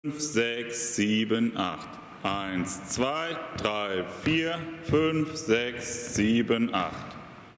5, 6, 7, 8. 1, 2, 3, 4, 5, 6, 7, 8.